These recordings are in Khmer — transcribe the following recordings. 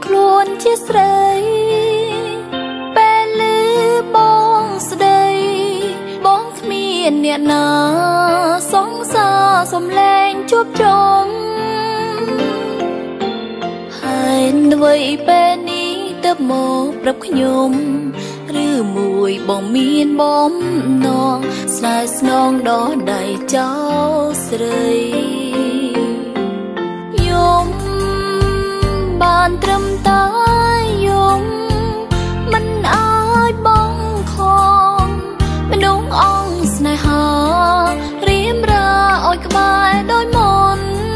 ខ្លួនជាស្រីពេលលឺបងស្ដីបងគ្មានអ្នកណាសងសារសំឡេងជួបជុំហើយអ្វីពេលនេះទៅមកប្រាប់ខ្ញុំឬមួយបងមានបំណងស្នេហ៍ស្នងដល់ដៃចោលស្រីយំបានត្រឹមតែយំមិនអើយបងខំមនុស្សអង្គស្នេហារៀមរាអោយក្បែរដោយមុន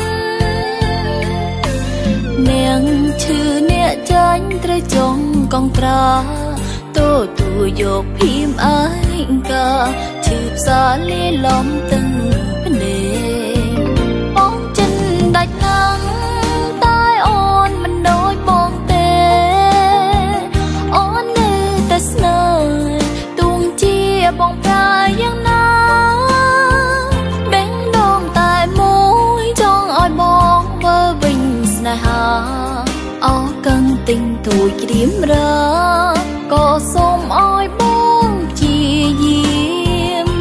នាងឈឺអ្នកចាញ់ត្រូវចង់កងត្រាទូយកភីមអើយកាឈឺផ្សាលាលំទាំងភ្នែកបងចិនដាច់ណាំងតែអូនមិនដូចបងទេអូននៅតែស្នេហ៍ទួងជាបងប្រាយ៉ាងណាដេញដងតែមួយចង់ឲ្យបងធ្វើវិញស្នេហាអរកឹងទិញទួយក្រៀមរាក៏សូមឲ្យបងជាយាម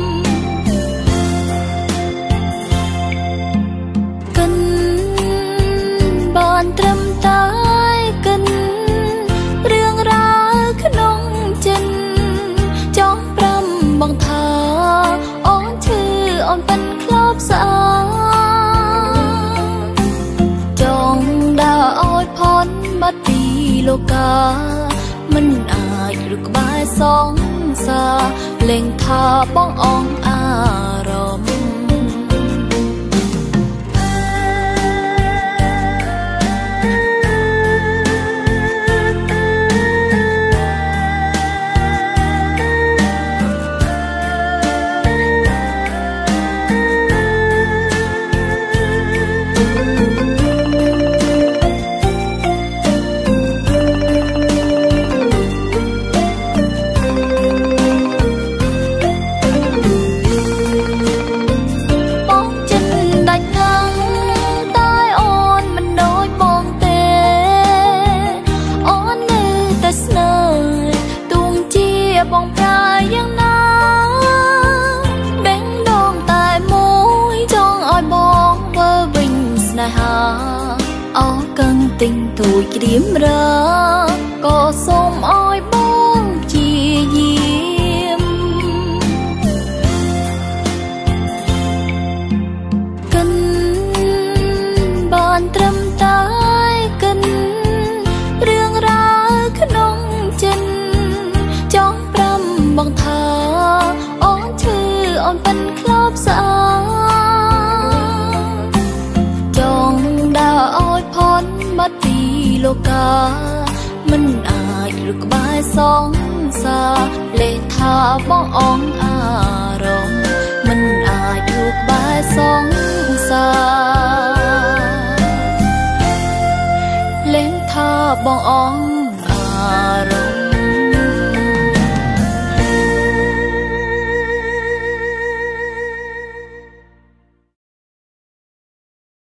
កិនបានត្រឹមតែកិនរឿងរ៉ាវក្នុងចិនចង់ប្រាំបងថាអូនឈឺអូនប៉ិនខ្លោបស្អាចង់ដើរឲ្យផុតបាត់ពីលោកកាមិនអាចឬក្បែរសងសាលេងថាបងអងអារម្មណ៍បងប្រាយ៉ាងណាដេញដងតែមួយចង់ឲ្យបងធ្វើវិញស្នេហាអរកឹងទិញទួយក្រៀមរាក៏សូមឲ្យបងជាយាមកិនបានត្រឹមតែកិនរឿងរ៉ាវក្នុងចិនចង់បងថាអូនឈឺអូនប៉ិនខ្លោបស្អាចង់ដើរឲ្យផុតបាត់ពីលោកកាមិនអាចឬក្បែរសងសាលេងថាបងអងអារម្មណ៍មិនអាចឬក្បែរសងសាលេងថាបងអងអារ